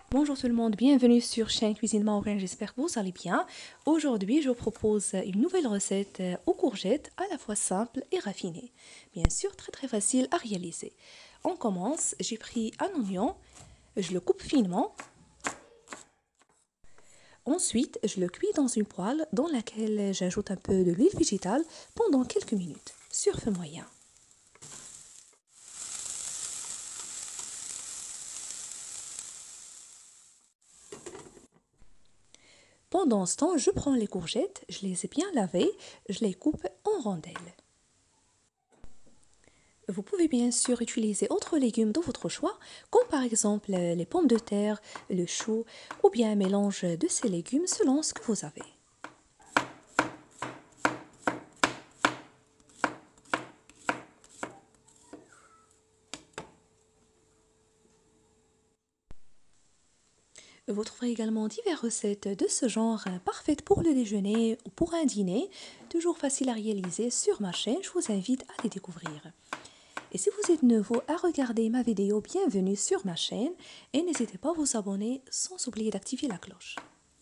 Bonjour tout le monde, bienvenue sur chaîne Cuisine Marocaine, j'espère que vous allez bien. Aujourd'hui, je vous propose une nouvelle recette aux courgettes, à la fois simple et raffinée. Bien sûr, très facile à réaliser. On commence, j'ai pris un oignon, je le coupe finement. Ensuite, je le cuis dans une poêle dans laquelle j'ajoute un peu de l'huile végétale pendant quelques minutes, sur feu moyen. Pendant ce temps, je prends les courgettes, je les ai bien lavées, je les coupe en rondelles. Vous pouvez bien sûr utiliser autres légumes de votre choix, comme par exemple les pommes de terre, le chou, ou bien un mélange de ces légumes selon ce que vous avez. Vous trouverez également diverses recettes de ce genre parfaites pour le déjeuner ou pour un dîner, toujours facile à réaliser sur ma chaîne, je vous invite à les découvrir. Et si vous êtes nouveau à regarder ma vidéo, bienvenue sur ma chaîne et n'hésitez pas à vous abonner sans oublier d'activer la cloche.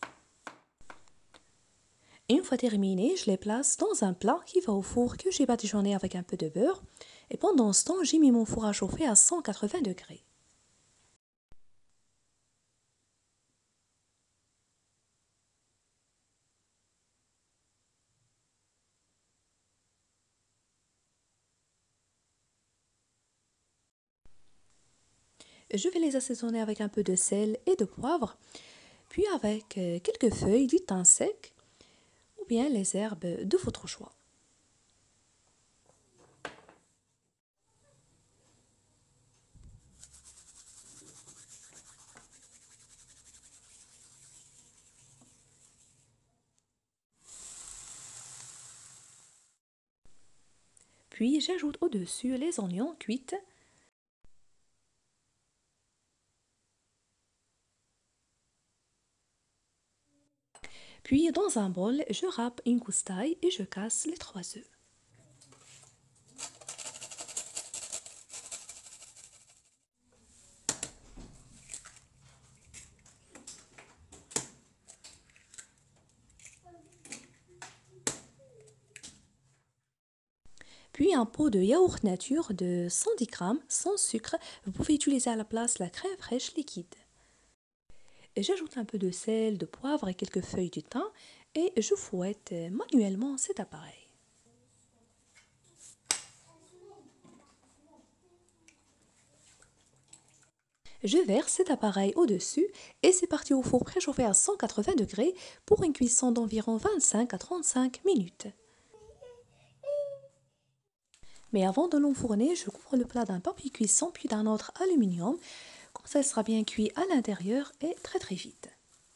Une fois terminé, je les place dans un plat qui va au four que j'ai badigeonné avec un peu de beurre. Et pendant ce temps, j'ai mis mon four à chauffer à 180 degrés. Je vais les assaisonner avec un peu de sel et de poivre, puis avec quelques feuilles du thym sec ou bien les herbes de votre choix. Puis j'ajoute au-dessus les oignons cuits. Puis dans un bol, je râpe une gousse-d'ail et je casse les 3 œufs. Puis un pot de yaourt nature de 110 g sans sucre. Vous pouvez utiliser à la place la crème fraîche liquide. J'ajoute un peu de sel, de poivre et quelques feuilles de thym et je fouette manuellement cet appareil. Je verse cet appareil au-dessus et c'est parti au four préchauffé à 180 degrés pour une cuisson d'environ 25 à 35 minutes. Mais avant de l'enfourner, je couvre le plat d'un papier cuisson puis d'un autre aluminium. Comme ça, il sera bien cuit à l'intérieur et très vite.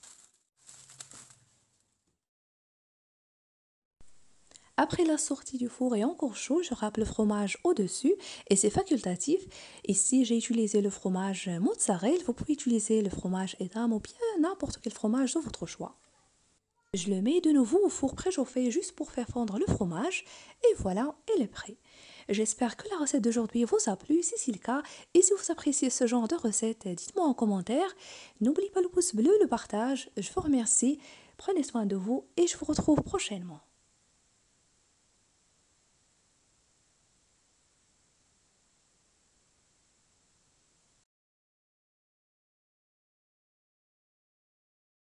Après la sortie du four et encore chaud, je râpe le fromage au-dessus et c'est facultatif. Ici, j'ai utilisé le fromage mozzarella. Vous pouvez utiliser le fromage Edam ou bien n'importe quel fromage de votre choix. Je le mets de nouveau au four préchauffé juste pour faire fondre le fromage et voilà, il est prêt. J'espère que la recette d'aujourd'hui vous a plu, si c'est le cas, et si vous appréciez ce genre de recette, dites-moi en commentaire. N'oubliez pas le pouce bleu, le partage, je vous remercie, prenez soin de vous et je vous retrouve prochainement.